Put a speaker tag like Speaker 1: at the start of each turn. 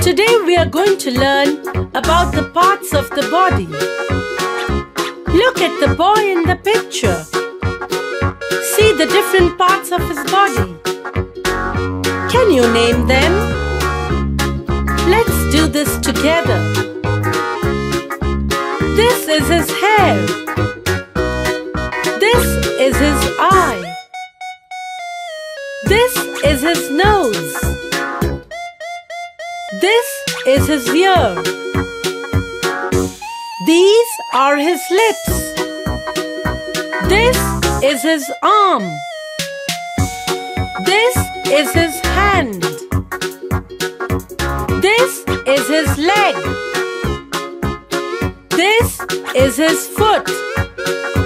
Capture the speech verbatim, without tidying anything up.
Speaker 1: Today we are going to learn about the parts of the body. Look at the boy in the picture. See the different parts of his body. Can you name them? Let's do this together. This is his hair. This is his eye. This is his nose. This is his ear. These are his lips. This is his arm. This is his hand. This is his leg. This is his foot.